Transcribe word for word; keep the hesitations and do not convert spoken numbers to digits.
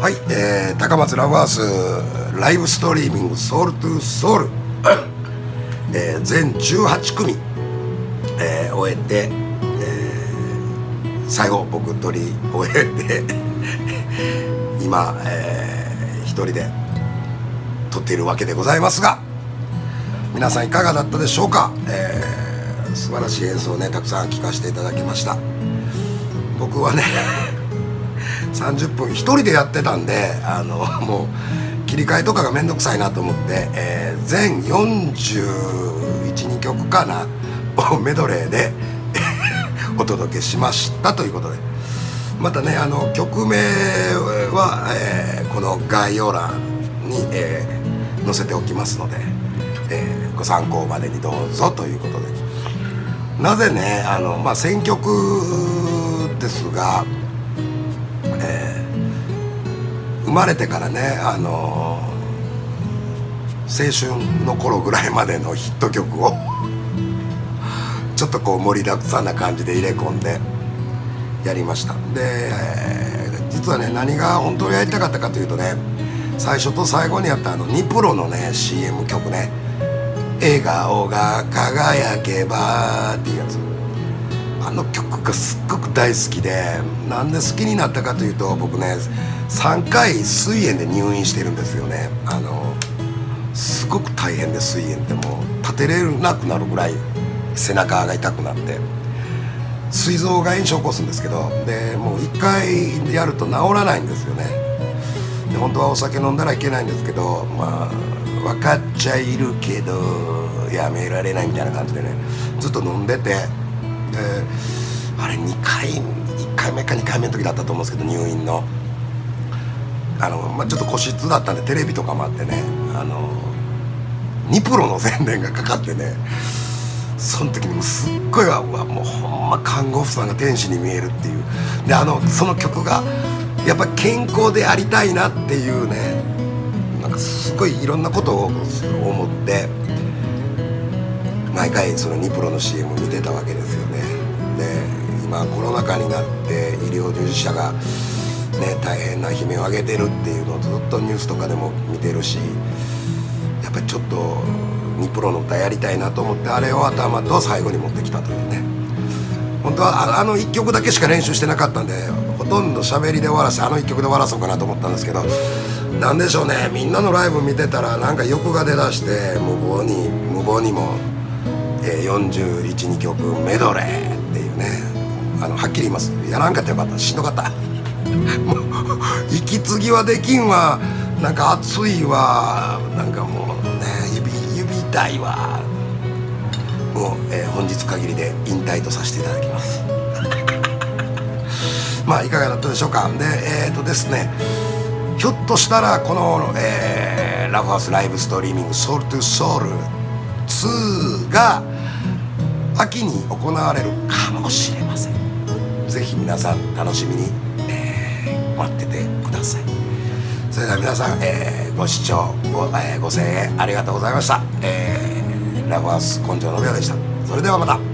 はい、えー、高松ラブハウスライブストリーミングソウルトゥソウル、えー、全じゅうはちくみ、えー、終えて、えー、最後僕撮り終えて今、えー、一人で撮っているわけでございますが、皆さんいかがだったでしょうか。えー、素晴らしい演奏をねたくさん聴かせていただきました。僕はねさんじゅっぷん一人でやってたんで、あのもう切り替えとかがめんどくさいなと思って、えー、全よんじゅういち、にきょくかなをメドレーでお届けしましたということで、またねあの曲名は、えー、この概要欄に、えー、載せておきますので、えー、ご参考までにどうぞということで、なぜねあの、まあ、選曲ですが、えー、生まれてからね、あのー、青春の頃ぐらいまでのヒット曲をちょっとこう盛りだくさんな感じで入れ込んでやりました。で、えー、実はね何が本当にやりたかったかというとね、最初と最後にやったあのニプロのね シーエム 曲ね、笑顔が輝けばっていうやつ、あの曲がすっごく大好きで、なんで好きになったかというと、僕ねさんかい膵炎で入院してるんですよね。あのすごく大変で、膵炎ってもう立てれなくなるぐらい背中が痛くなって、膵臓が炎症を起こすんですけど、でもういっかいやると治らないんですよね。で本当はお酒飲んだらいけないんですけど、まあ分かっちゃいるけどやめられないみたいな感じでねずっと飲んでて、えー、あれにかいいっかいめかにかいめの時だったと思うんですけど、入院のあの、まあ、ちょっと個室だったんでテレビとかもあってね、あのニプロの宣伝がかかってね、その時にもすっごいわ、もうほんま看護婦さんが天使に見えるっていう。であのその曲がやっぱ健康でありたいなっていうね、なんかすごいいろんなことを思って毎回そのニプロの シーエム 見てたわけですよね。で今コロナ禍になって医療従事者がね大変な悲鳴を上げてるっていうのをずっとニュースとかでも見てるし、やっぱりちょっとニプロの歌やりたいなと思って、あれを頭と最後に持ってきたというね。本当はあのいっきょくだけしか練習してなかったんで、ほとんど喋りで終わらせてあのいっきょくで終わらそうかなと思ったんですけど、なんでしょうね、みんなのライブ見てたらなんか欲が出だして、無謀に無謀にも、えー、よんじゅういち、にきょくメドレーっていうね、あのはっきり言います、やらんかったよかった、しんどかったもう息継ぎはできんわ、なんか熱いわ、なんかもうね指指痛いわ、もう、えー、本日限りで引退とさせていただきますまあいかがだったでしょうか。でえっ、ー、とですね、ひょっとしたらこの、えー、ラブハウスライブストリーミングソウルトゥソウルツーが秋に行われるかもしれません。ぜひ皆さん楽しみに、えー、待っててください。それでは皆さん、えー、ご視聴 ご,、えー、ご声援ありがとうございました。えー、ラブハウス根性のびわでした。それではまた。